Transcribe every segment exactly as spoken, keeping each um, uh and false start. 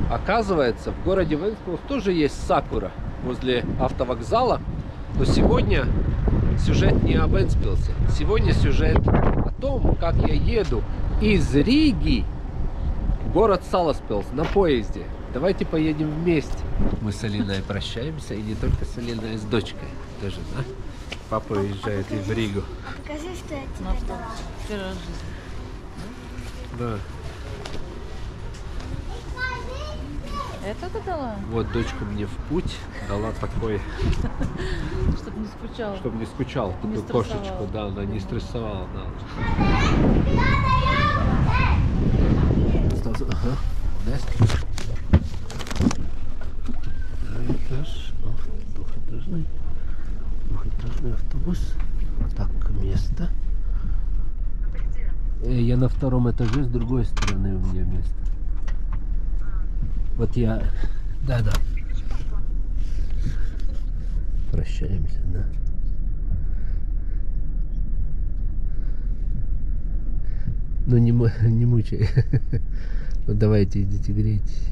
Оказывается, в городе Венспилс тоже есть сакура возле автовокзала. Но сегодня сюжет не о Венспилсе. Сегодня сюжет о том, как я еду из Риги в город Саласпилс на поезде. Давайте поедем вместе. Мы с Алиной прощаемся, и не только с Алиной, а с дочкой тоже, да? Папа уезжает и в Ригу. Покажи, что я тебе дала. Первая жизнь. Да. Это ты дала? Вот дочка мне в путь дала такой, Чтобы не скучала. чтобы не скучал, Не такую стрессовала. кошечку, да, она не стрессовала, да. Ага. Этаж, двухэтажный, двухэтажный автобус. Так, место. Я на втором этаже, с другой стороны у меня место. Вот я... Да-да. Прощаемся, да. Ну не, не мучай. Ну давайте, идите грейтесь.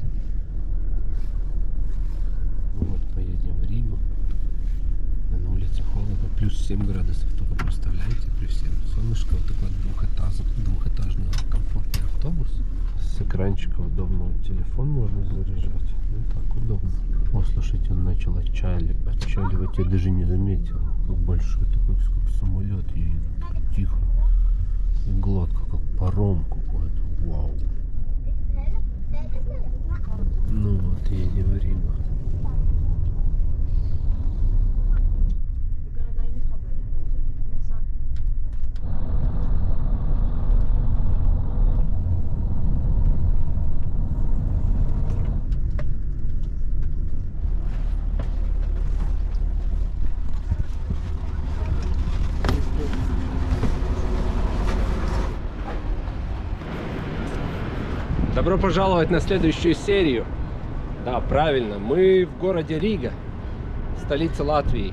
Вот, поедем в Ригу. На улице холодно, плюс семь градусов. Только представляете, при всем солнышко, вот такой двухэтажный, двухэтажный комфортный автобус. С экранчика удобного телефон можно заряжать. Ну так удобно. О, слушайте, он начал отчаливать. Отчаливать я даже не заметил. Как большой такой, как самолет едет. Так тихо. И гладко, как паром какой-то. Вау. Ну вот, едем в Ригу. Добро пожаловать на следующую серию. Да, правильно, мы в городе Рига, столица Латвии.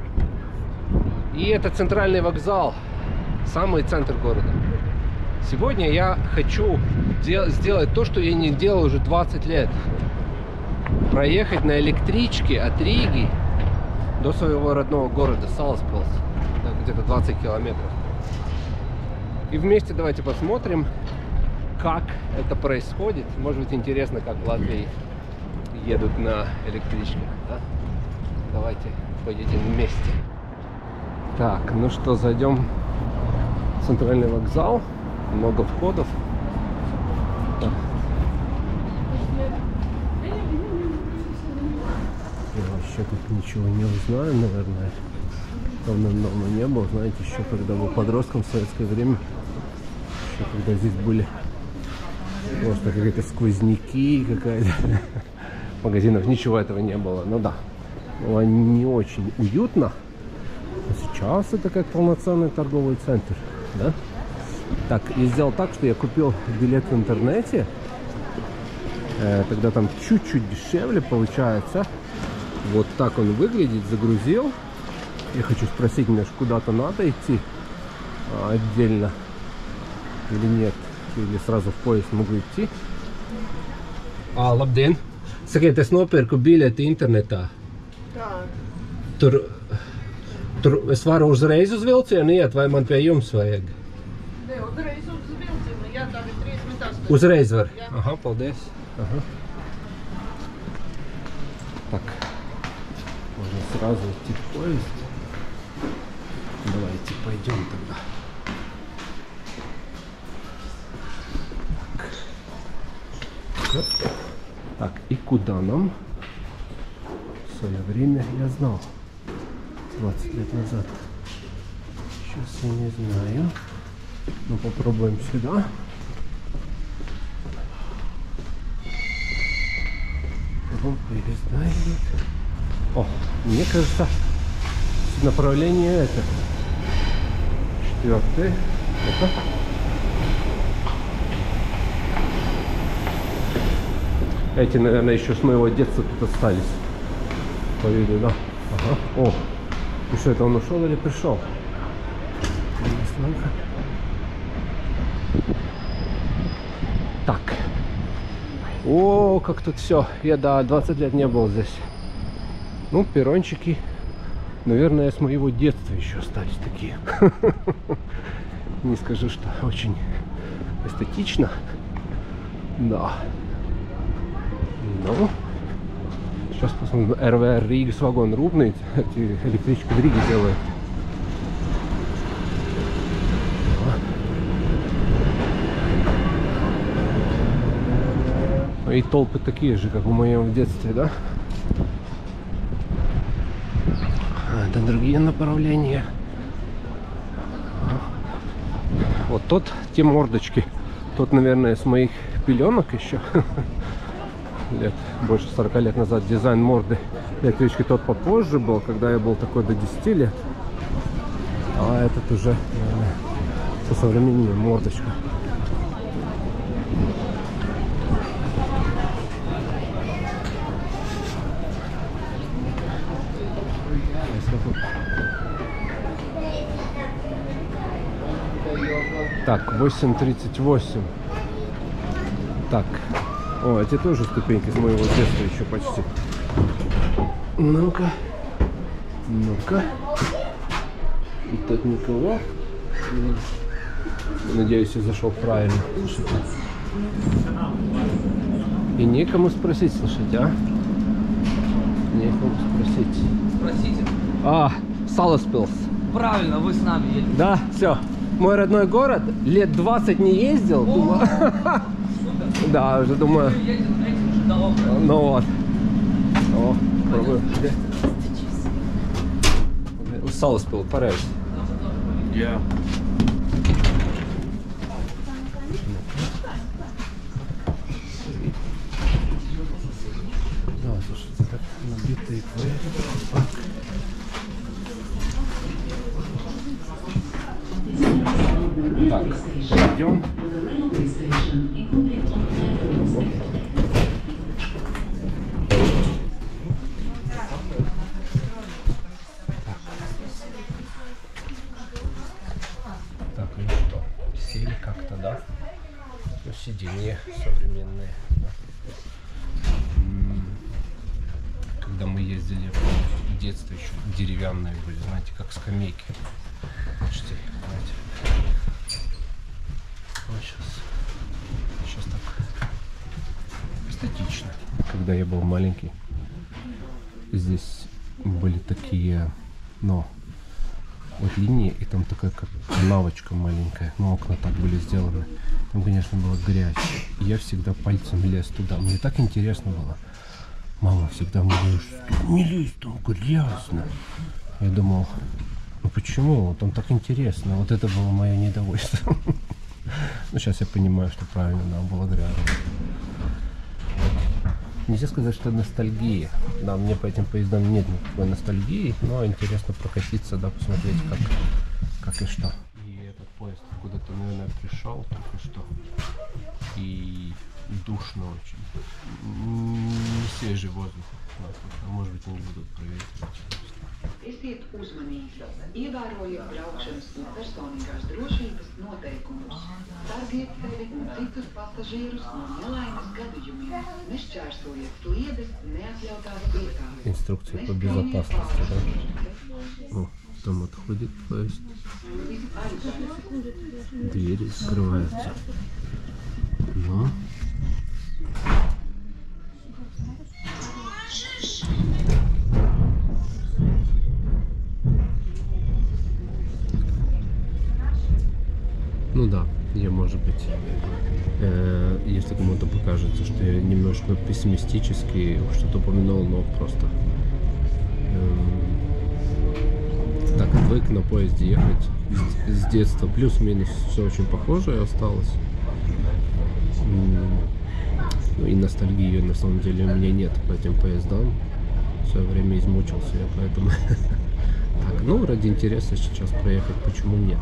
И это центральный вокзал, самый центр города. Сегодня я хочу сделать то, что я не делал уже двадцать лет. Проехать на электричке от Риги до своего родного города Саласпилс. Где-то двадцать километров. И вместе давайте посмотрим, как это происходит. Может быть, интересно, как в Латвии едут на электричках, да? Давайте поедем вместе. Так, ну что, зайдем в центральный вокзал. Много входов. Так. Я вообще тут ничего не узнаю, наверное. Давно-давно не было. Знаете, еще когда был подростком в советское время, еще когда здесь были просто какие-то сквозняки, какая-то в магазинах, ничего этого не было. Ну да, было не очень уютно. А сейчас это как полноценный торговый центр, да? Так, я сделал так, что я купил билет в интернете. Э, тогда там чуть-чуть дешевле получается. Вот так он выглядит, загрузил. Я хочу спросить, мне куда-то надо идти а, отдельно или нет. Или сразу в поезд могу идти. А, labdien! Sakiet, es nopirku biļeti internetā. Tā. Tur, tur es varu uzreiz uz vilcienu iet, vai man pie jums vajag? Ne, uzreiz uz vilcienu, jā, tā ir тридцать astoņi. Uzreiz var? Jā. Aha, paldies. Ага. Так, можно сразу идти в поезд. Давайте пойдем тогда. Так. Так, и куда нам? В свое время я знал. двадцать лет назад. Сейчас я не знаю. Ну, попробуем сюда. Потом поезда идут. О, мне кажется, направление это. Четвертый. Это. Эти, наверное, еще с моего детства тут остались. По виду, да? Ага. О, и что, это он ушел или пришел? Так. О, как тут все. Я, да, двадцать лет не был здесь. Ну, перрончики, наверное, с моего детства еще остались такие. Не скажу, что очень эстетично. Да. Ну, сейчас посмотрим. эр вэ эр Ригас вагон рубный. Эти электрички в Риге делают. И толпы такие же, как в моем детстве, да? А, это другие направления. Вот тот, те мордочки. Тот, наверное, с моих пеленок еще. Лет, больше сорока лет назад дизайн морды электрички тот попозже был, когда я был такой до десяти лет. А этот уже, наверное, со современнее мордочка. Так, восемь тридцать восемь. Так. О, эти тоже ступеньки с моего детства еще почти. Ну-ка. Ну-ка. И тут никого. Надеюсь, я зашел правильно. И некому спросить, слушайте, а? Некому спросить. Спросите. А, Саласпилс. Правильно, вы с нами едете. Да, все. Мой родной город, лет двадцать не ездил. Думаю... Да, уже думаю. Ну вот. О, пробую. Саласпилс, париж. Я. Да, слушайте, так набитые двери. Так, пойдем. Так, ну что, сели как-то, да? Ну, сиденья современные. Да. Когда мы ездили в детстве, еще деревянные были, знаете, как скамейки. Почти, знаете. Вот сейчас, сейчас так эстетично. Когда я был маленький, здесь были такие, ну, вот линии, и там такая как лавочка маленькая, ну, окна так были сделаны. Там, конечно, была грязь. И я всегда пальцем лез туда. Мне так интересно было. Мама всегда мне говорила, что не лезь, там грязно. Я думал, ну почему? Там так интересно. Вот это было мое недовольство. Ну, сейчас я понимаю, что правильно, да, было грязно. Нельзя сказать, что ностальгия. Да, мне по этим поездам нет никакой ностальгии, но интересно прокатиться, да, посмотреть, как, как и что. И этот поезд куда-то, наверное, пришел только что. И душно очень. Не свежий воздух. Может быть, они будут проветривать. Esiet uzmanīgi, ievērojot braukšanas un personīgās drošības noteikumus. Sargiet sevi un citus pasažierus no nelaimes gadījumiem. Nešķērsojiet sliedes neatļautās vietās. Инструкция по безопасности, да? О, там отходит поезд. Двери закрываются. Ну. Ну да, я, может быть, э, если кому-то покажется, что я немножко пессимистически что-то упомянул, но просто э, так отвык на поезде ехать с, с детства. Плюс-минус все очень похожее осталось. Ну и ностальгии на самом деле у меня нет по этим поездам. В свое время измучился я, поэтому... Так, ну ради интереса сейчас проехать, почему нет?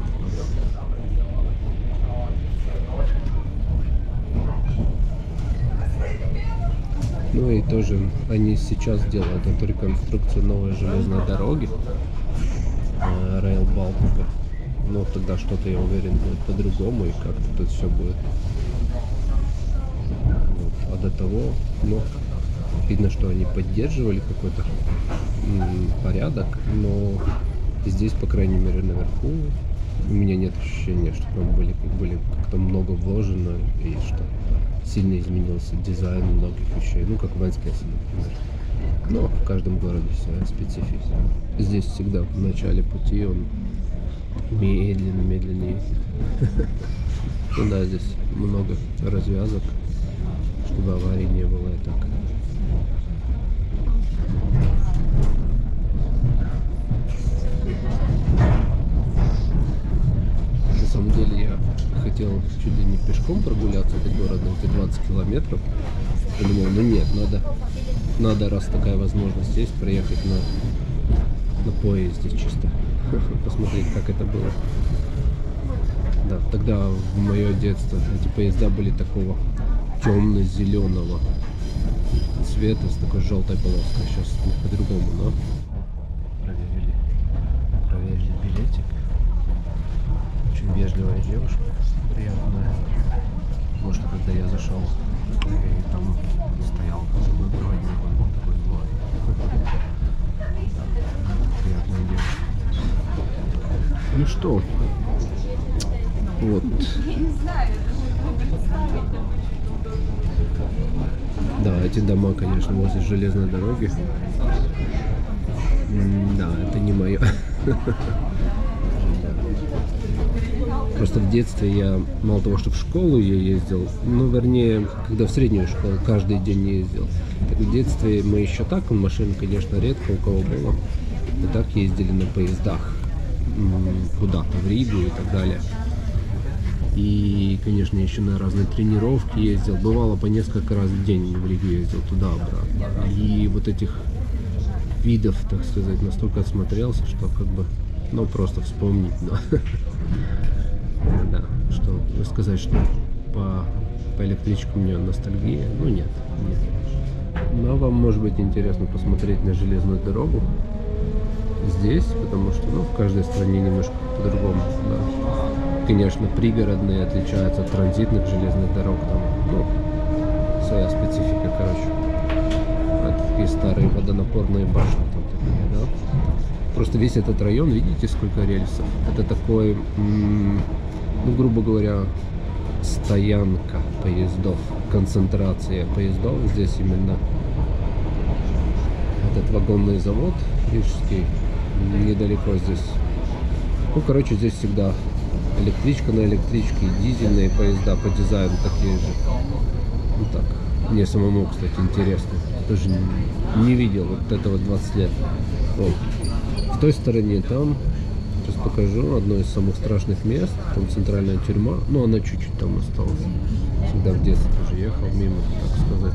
Ну и тоже они сейчас делают эту реконструкцию новой железной дороги, Rail Baltica. Но тогда что-то, я уверен, будет по-другому, и как-то тут все будет. Вот. А до того, ну, видно, что они поддерживали какой-то м, порядок, но здесь, по крайней мере, наверху у меня нет ощущения, что там были, были как-то много вложено и что сильно изменился дизайн многих вещей, ну, как в Энскесе, например. Но в каждом городе своя специфика. Здесь всегда в начале пути он медленно-медленно ездит. Ну да, здесь много развязок, чтобы аварий не было и так. На самом деле я хотел чуть ли не пешком прогуляться до города, эти двадцать километров. Я думал, ну нет, надо, надо, раз такая возможность есть, проехать на, на поезде чисто. Посмотреть, как это было. Да, тогда в мое детство эти поезда были такого темно-зеленого цвета с такой желтой полоской. Сейчас по-другому, но проверили, проверили билетик. Очень вежливая девушка, приятная. Может, когда я зашел, и там стоял другой проводник, он был такой злой. Приятная девушка. Ну что, вот. Да, эти дома, конечно, возле железной дороги. Да, это не мое. Просто в детстве я, мало того, что в школу я ездил, ну, вернее, когда в среднюю школу каждый день ездил, так в детстве мы еще так, машин, конечно, редко у кого было, и так ездили на поездах куда-то, в Ригу и так далее. И, конечно, еще на разные тренировки ездил. Бывало по несколько раз в день в Ригу ездил туда-обратно. И вот этих видов, так сказать, настолько отсмотрелся, что как бы, ну, просто вспомнить, да. Да, что сказать, что по, по электричке у меня ностальгия, ну нет, нет. Но вам может быть интересно посмотреть на железную дорогу здесь, потому что, ну, в каждой стране немножко по-другому, да. Конечно, пригородные отличаются от транзитных железных дорог, там, ну, своя специфика, короче. Это такие старые водонапорные башни, там такие, да. Просто весь этот район, видите, сколько рельсов? Это такой, ну, грубо говоря, стоянка поездов, концентрация поездов. Здесь именно этот вагонный завод рижский, недалеко здесь. Ну, короче, здесь всегда электричка на электричке, дизельные поезда по дизайну такие же. Ну так, мне самому, кстати, интересно. Тоже не, не видел вот этого двадцать лет. Вот. В той стороне там, сейчас покажу, одно из самых страшных мест, там центральная тюрьма, но она чуть-чуть там осталась. Всегда в детстве тоже ехал мимо, так сказать.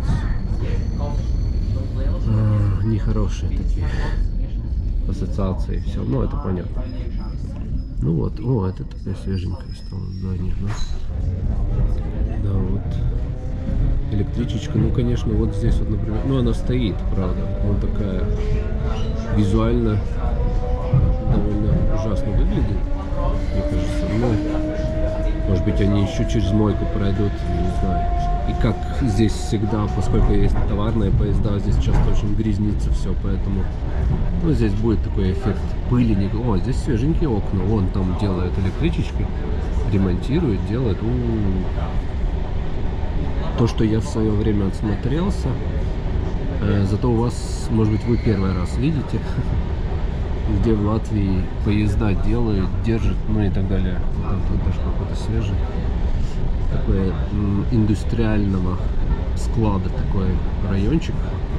А, нехорошие такие ассоциации, все, ну это понятно. Ну вот, о, это такое свеженькое стало здание, да? Да, вот. Электричечка, ну, конечно, вот здесь вот, например, ну, она стоит, правда, она такая визуально довольно ужасно выглядит, мне кажется, ну, может быть, они еще через мойку пройдут, не знаю. И как здесь всегда, поскольку есть товарные поезда, здесь часто очень грязнится все, поэтому, ну, здесь будет такой эффект пыли. О, здесь свеженькие окна, вон там делают электричечки, ремонтируют, делают. У-у-у. То, что я в свое время отсмотрелся, э, зато у вас, может быть, вы первый раз видите, где в Латвии поезда делают, держат, ну и так далее. Там тут даже какой-то свежий, такой м, индустриального склада такой райончик.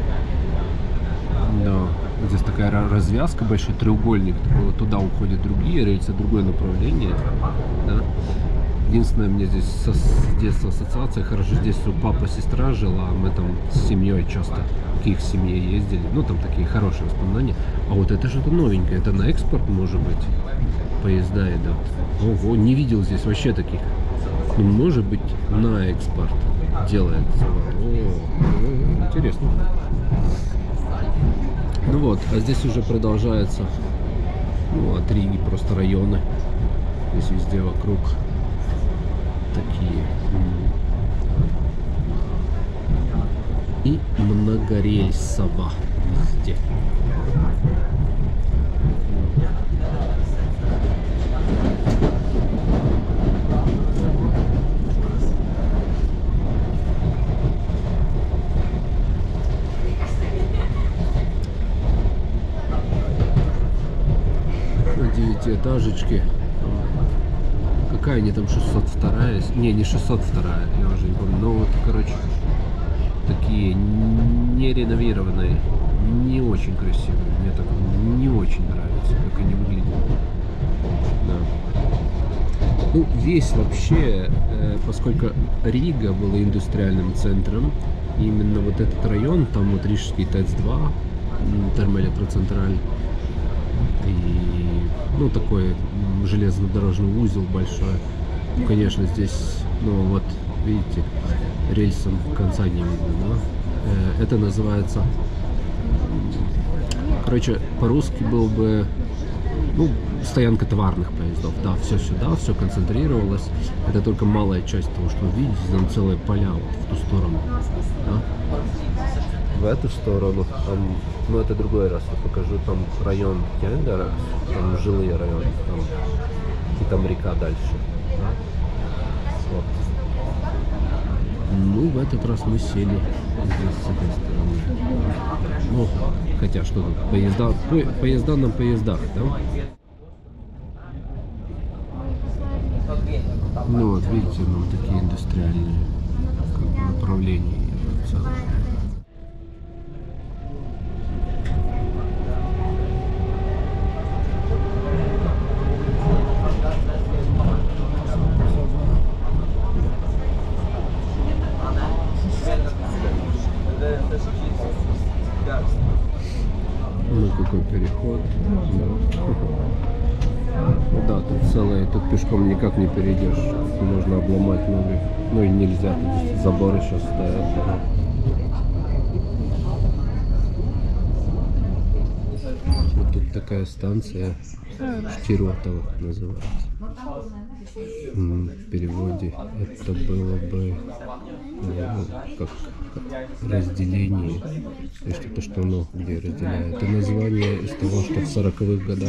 Да, здесь такая развязка, большой треугольник, такой, вот туда уходят другие рельсы, другое направление. Да. Единственное, мне здесь со, с детства ассоциация, хорошо, здесь у папа сестра жила, мы там с семьей часто к их семье ездили, ну там такие хорошие воспоминания. А вот это что-то новенькое, это на экспорт, может быть, поезда идут. Ого, не видел здесь вообще таких. Ну, может быть, на экспорт делает завод. О, интересно. Ну вот, а здесь уже продолжается, ну, от Риги просто районы. Здесь везде вокруг такие. И многорельсово везде. Девятиэтажечки. Какая они там, шестьсот вторая? Не, не шестьсот вторая, я уже не помню. Но вот, короче, такие не реновированные, не очень красивые. Мне так не очень нравится, как они выглядят. Да. Ну, здесь вообще, э, поскольку Рига была индустриальным центром, именно вот этот район, там вот Рижский ТЭЦ два, термоэлектроцентраль, и, ну, такой железнодорожный узел большой. Ну, конечно, здесь, ну, вот, видите, рельсом конца не видно, да? Это называется, короче, по-русски был бы, ну, стоянка товарных поездов. Да, все сюда, все концентрировалось. Это только малая часть того, что вы видите. Там целые поля вот в ту сторону. Да? В эту сторону, там, ну, это другой раз я покажу, там район Кендера, там жилые районы, там, и там река дальше. Да? Вот. Ну, в этот раз мы сели здесь с этой стороны. Ну, хотя что тут, поезда, по, поезда на поездах, да? Ну вот, видите, нам такие индустриальные как бы направления. Ну, какой переход. Да. Да, тут целое, тут пешком никак не перейдешь. Можно обломать ноги. Ну и нельзя, тут заборы сейчас стоят. Да. Вот тут такая станция Штиротова называется. В переводе это было бы ну, как разделение, что-то, что оно где разделяет. Это название из того, что в сороковых годах,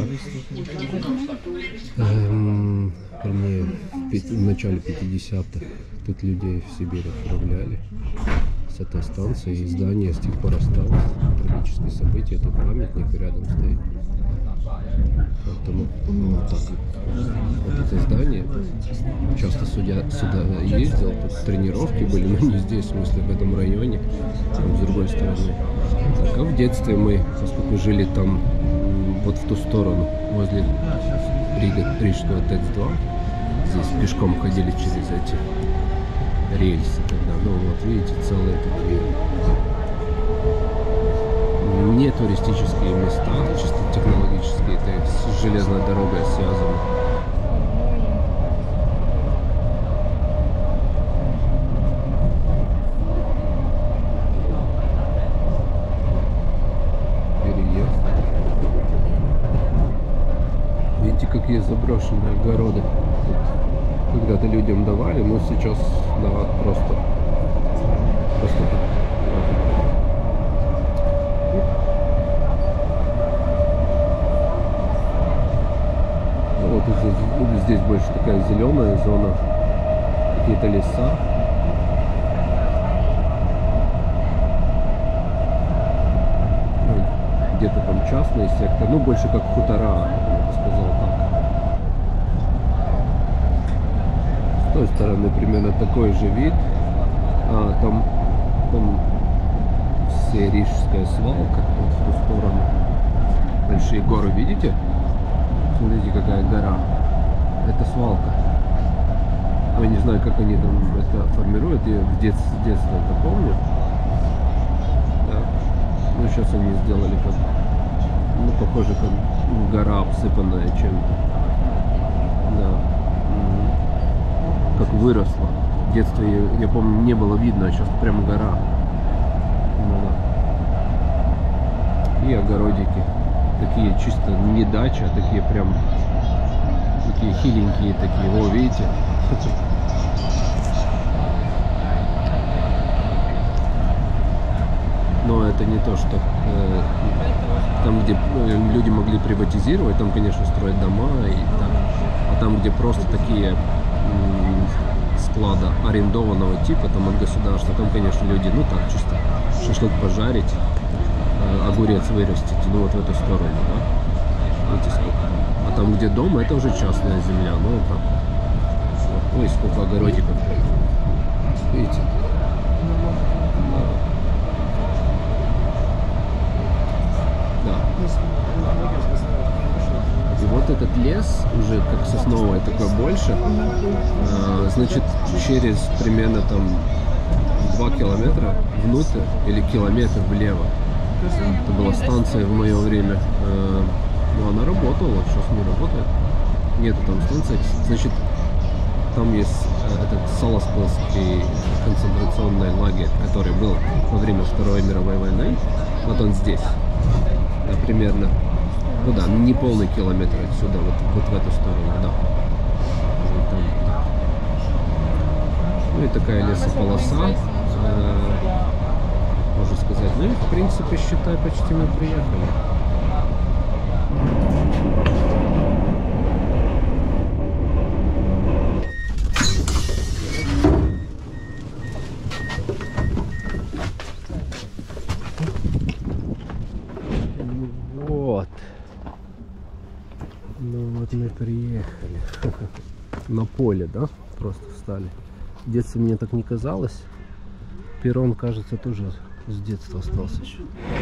эм, вернее, в начале пятидесятых тут людей в Сибирь отправляли с этой станции, и здание с тех пор осталось. Трагическое событие, тут памятник рядом стоит. Поэтому ну, вот так вот это здание, часто судья сюда ездил, тут тренировки были, но не здесь, в смысле в этом районе, там с другой стороны. Так, а в детстве мы, поскольку жили там вот в ту сторону, возле Рига, Рижского ТЭЦ два, здесь пешком ходили через эти рельсы тогда, ну вот видите, целые такие не туристические места, чисто технологические, это с железной дорогой связано. Переезд. Видите, какие заброшенные огороды. Когда-то людям давали, но сейчас давать просто, просто так. Вот здесь, здесь больше такая зеленая зона, какие-то леса. Где-то там частный сектор, ну больше как хутора, я бы сказал так. С той стороны примерно такой же вид, а там, там все рижская свалка, вот в ту сторону. Большие горы, видите? Смотрите, какая гора. Это свалка. Я не знаю, как они там это формируют. Я в детстве, в детстве это помню. Да. Ну, сейчас они сделали как, ну, похоже, как гора, обсыпанная чем-то. Да. Как выросла. В детстве, я, я помню, не было видно, а сейчас прям гора. Ну, да. И огородики. Такие чисто не дача, а такие прям такие хиленькие такие. О, видите? но это не то, что э, там, где э, люди могли приватизировать, там, конечно, строить дома и так. А там, где просто такие м, склада арендованного типа, там от государства, там, конечно, люди, ну так, чисто шашлык пожарить, э, огурец вырастить, ну вот в эту сторону, да. Видите, сколько. А там, где дом, это уже частная земля, ну так. Ой, сколько огородиков. Видите? Да. И вот этот лес, уже как сосновый, такой больше, а, значит, через примерно там два километра внутрь или километр влево. Это была станция в мое время. А, ну, она работала, сейчас не работает. Нет, там станция. Значит, там есть этот Солоспилский концентрационный лагерь, который был во время Второй мировой войны. Вот он здесь. Примерно, ну да, не полный километр отсюда, вот, вот в эту сторону, да. Вот там, да. Ну и такая лесополоса, э, можно сказать. Ну и в принципе, считай, почти мы приехали. Мы приехали на поле, да, просто встали. В детстве мне так не казалось. Перрон, кажется, тоже с детства остался еще.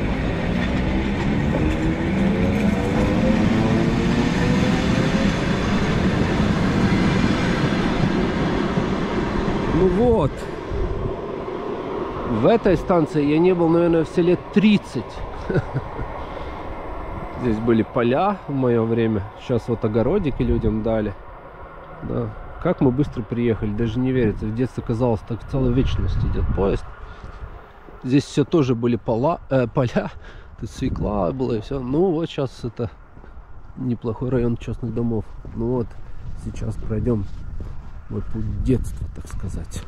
Ну вот, в этой станции я не был, наверное, все лет тридцать. Здесь были поля в мое время. Сейчас вот огородики людям дали. Да. Как мы быстро приехали, даже не верится. В детстве казалось, так целая вечность идет поезд. Здесь все тоже были пола, э, поля. Тут свекла была и все. Ну вот сейчас это неплохой район частных домов. Ну вот, сейчас пройдем мой путь детства, так сказать.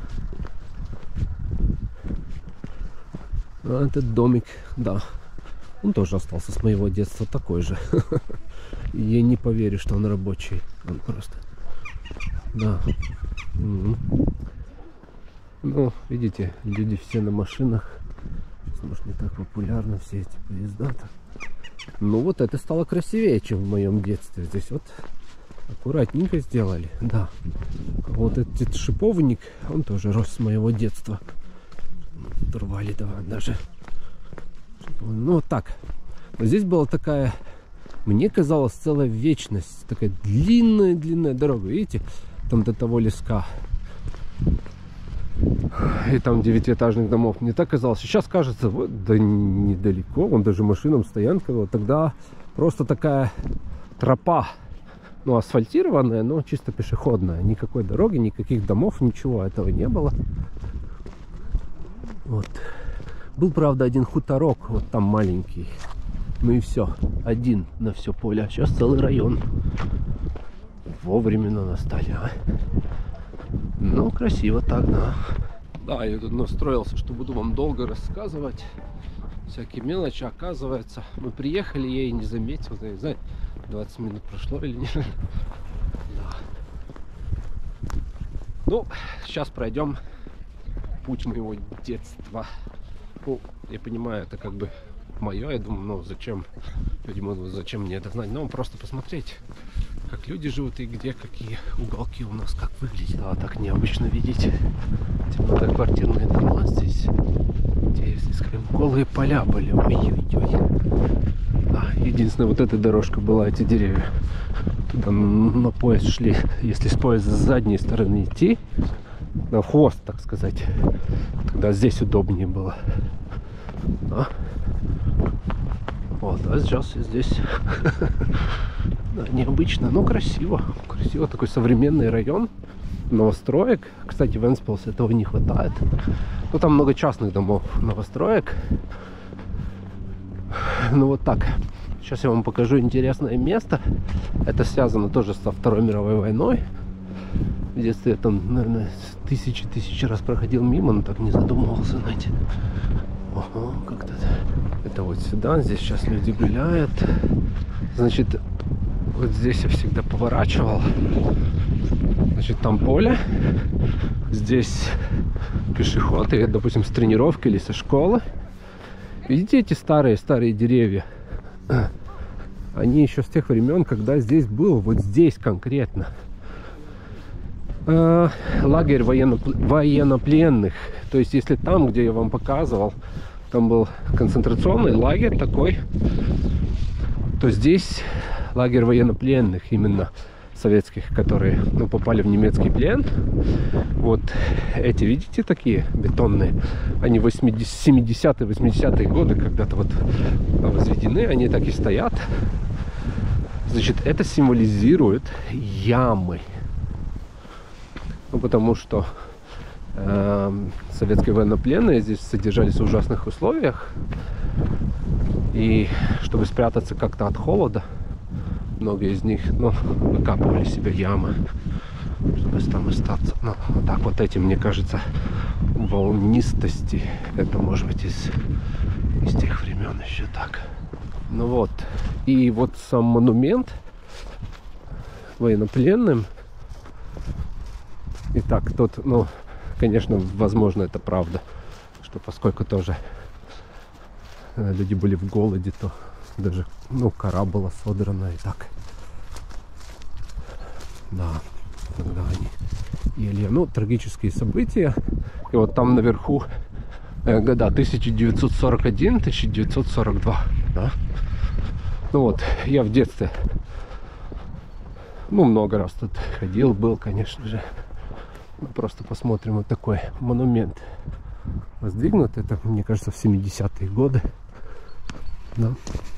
А этот домик, да. Он тоже остался с моего детства такой же. Я не поверю, что он рабочий. Он просто... Да. Mm-hmm. Ну, видите, люди все на машинах. Может, не так популярны все эти поезда-то. Ну, вот это стало красивее, чем в моем детстве. Здесь вот аккуратненько сделали. Да. Вот этот шиповник, он тоже рос с моего детства. Рвали, давай, даже... Ну вот так. Но здесь была такая, мне казалось, целая вечность. Такая длинная-длинная дорога. Видите? Там до того леска. И там девятиэтажных домов. Мне так казалось. Сейчас кажется, вот, да недалеко. Вон даже машинам стоянка была. Тогда просто такая тропа. Ну, асфальтированная, но чисто пешеходная. Никакой дороги, никаких домов, ничего этого не было. Вот. Был, правда, один хуторок, вот там маленький. Ну и все. Один на все поле. А сейчас целый район. Вовремя настали, а? Ну, красиво так, да. Да, я тут настроился, что буду вам долго рассказывать. Всякие мелочи, оказывается. Мы приехали, я и не заметил. Я не знаю, двадцать минут прошло или нет. Да. Ну, сейчас пройдем путь моего детства. Ну, я понимаю, это как бы мое, я думаю, ну зачем, люди могут, зачем мне это знать, но просто посмотреть, как люди живут и где какие уголки у нас, как выглядит. А так необычно видеть многоквартирные дома здесь, где, если скажем, голые поля были, ой-ой-ой. А, единственное, вот эта дорожка была, эти деревья, туда на поезд шли, если с поезда с задней стороны идти, на хвост, так сказать, тогда здесь удобнее было. Да. Вот, а сейчас здесь да, необычно, но красиво. Красиво, такой современный район новостроек. Кстати, в Энспилсе этого не хватает. Ну, там много частных домов новостроек. Ну, вот так. Сейчас я вам покажу интересное место. Это связано тоже со Второй мировой войной. В детстве я там, наверное, тысячи-тысячи раз проходил мимо, но так не задумывался, знаете. Ого, как-то где-то вот сюда. Здесь сейчас люди гуляют. Значит, вот здесь я всегда поворачивал. Значит, там поле. Здесь пешеход. И, допустим, с тренировки или со школы. Видите эти старые-старые деревья? Они еще с тех времен, когда здесь был, вот здесь конкретно, э, лагерь военно, военнопленных. То есть, если там, где я вам показывал, там был концентрационный лагерь такой, то здесь лагерь военнопленных, именно советских, которые, ну, попали в немецкий плен. Вот эти, видите, такие бетонные, они семидесятые восьмидесятые годы когда-то вот возведены, они так и стоят. Значит, это символизирует ямы. Ну, потому что э, советские военнопленные здесь содержались в ужасных условиях. И чтобы спрятаться как-то от холода, многие из них, ну, выкапывали себе ямы, чтобы там остаться. Ну, вот так вот эти, мне кажется, волнистости. Это может быть из, из тех времен еще так. Ну вот. И вот сам монумент военнопленным. Итак, тот, ну, конечно, возможно, это правда, что поскольку тоже люди были в голоде, то даже, ну, кора была содрана и так. Да, когда они ели. Ну, трагические события. И вот там наверху э, года тысяча девятьсот сорок один — тысяча девятьсот сорок два. Да? Ну вот, я в детстве, ну, много раз тут ходил, был, конечно же. Просто посмотрим, вот такой монумент воздвигнут. Это, мне кажется, в семидесятые годы. Да.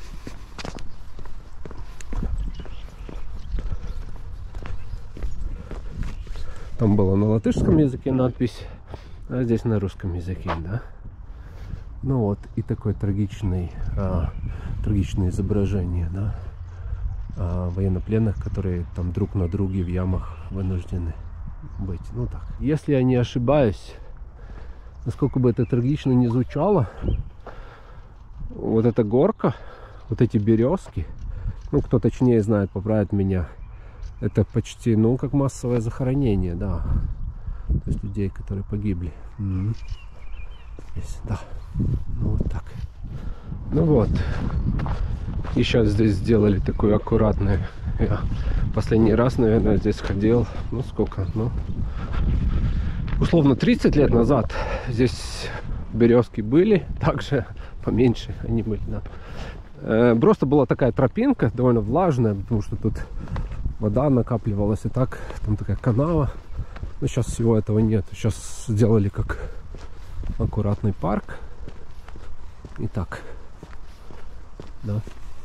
Там было на латышском языке надпись, а здесь на русском языке, да. Ну вот, и такое трагичный, а, трагичное изображение, да, а, военнопленных, которые там друг на друге в ямах вынуждены быть. Ну так. Если я не ошибаюсь, насколько бы это трагично не звучало, вот эта горка, вот эти березки, ну, кто точнее знает, поправит меня, это почти, ну, как массовое захоронение, да. То есть людей, которые погибли. Mm-hmm. Здесь, да. Ну, вот так. Ну вот. И сейчас здесь сделали такую аккуратную. Я последний раз, наверное, здесь ходил, ну, сколько, ну, условно, тридцать лет назад. Здесь березки были, также поменьше они были, да. Э, просто была такая тропинка, довольно влажная, потому что тут вода накапливалась, и так, там такая канава. Но сейчас всего этого нет. Сейчас сделали как аккуратный парк. И так, да.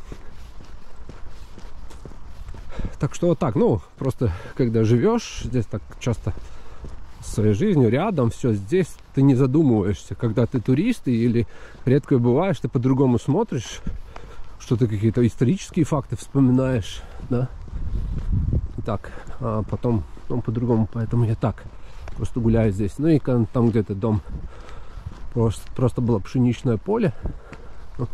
Так что вот так, ну, просто когда живешь здесь так часто своей жизнью, рядом, все здесь, ты не задумываешься. Когда ты турист или редко бываешь, ты по-другому смотришь, что-то, какие-то исторические факты вспоминаешь, да. Так, а потом, ну, по-другому, поэтому я так просто гуляю здесь. Ну и там где-то дом, просто, просто было пшеничное поле. Ну,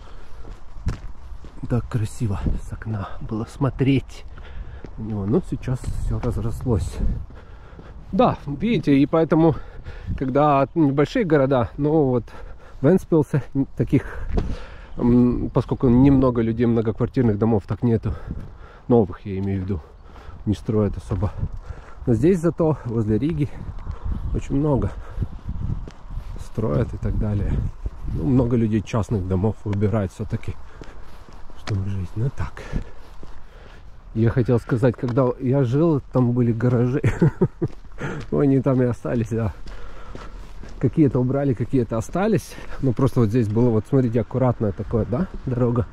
так красиво с окна было смотреть на него. Но сейчас все разрослось. Да, видите, и поэтому, когда небольшие города, ну вот в Вентспилсе таких, поскольку немного людей, многоквартирных домов так нету, новых я имею в виду, не строят особо. Но здесь зато возле Риги очень много строят и так далее. Ну, много людей частных домов выбирают все-таки, чтобы жить. Ну так. Я хотел сказать, когда я жил, там были гаражи. Они там и остались, да. Какие-то убрали, какие-то остались. Но просто вот здесь было, вот смотрите, аккуратная такая, да, дорога.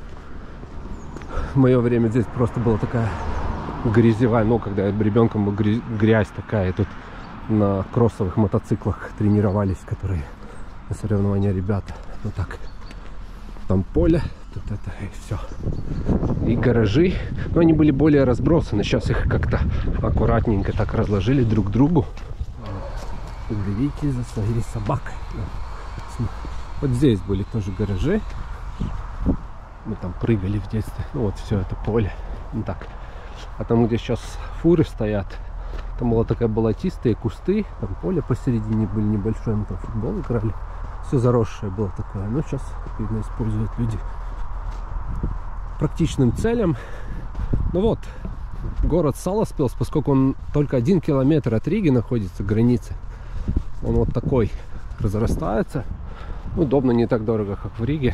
В мое время здесь просто была такая грязевая, ну, когда я ребенком был, грязь такая, и тут на кроссовых мотоциклах тренировались, которые на соревнования ребята. Ну так, там поле, тут это, и все. И гаражи, но они были более разбросаны, сейчас их как-то аккуратненько так разложили друг к другу. Уберите за своей собакой. Вот здесь были тоже гаражи. Мы там прыгали в детстве. Ну вот все это поле. Ну так. А там, где сейчас фуры стоят, там была такая болотистые кусты. Там поле посередине были небольшое. Мы там в футбол играли. Все заросшее было такое. Но сейчас, видно, используют люди практичным целям. Ну вот, город Саласпилс, поскольку он только один километр от Риги находится, границы, он вот такой разрастается. Удобно, не так дорого, как в Риге.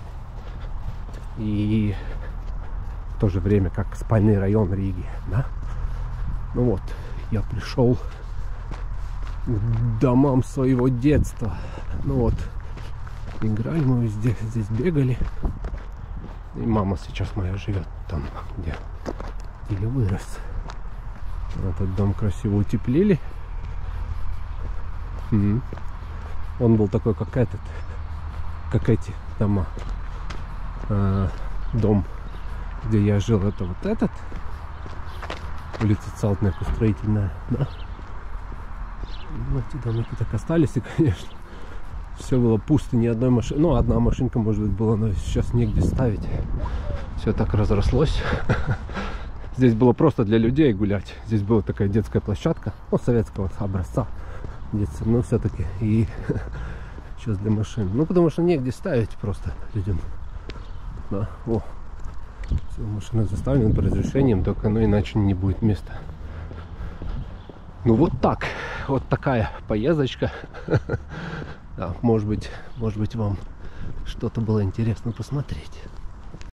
И в то же время, как спальный район Риги, да? Ну вот, я пришел к домам своего детства. Ну вот, играли мы везде, здесь бегали. И мама сейчас моя живет там, где или вырос. Этот дом красиво утеплили. М-м. Он был такой, как этот, как эти дома. А, дом, где я жил, это вот этот. Улица Цалтнеку, строительная, да? Ну, эти домики так остались, и, конечно, все было пусто, ни одной машины. Ну, одна машинка, может быть, была, но сейчас негде ставить. Все так разрослось. Здесь было просто для людей гулять. Здесь была такая детская площадка, ну, советского образца детства, но все-таки и сейчас для машин. Ну, потому что негде ставить просто людям. Да, о, все, машины заставлены по разрешениям, только, ну, иначе не будет места. Ну, вот так. Вот такая поездочка. Да, может быть, может быть, вам что-то было интересно посмотреть.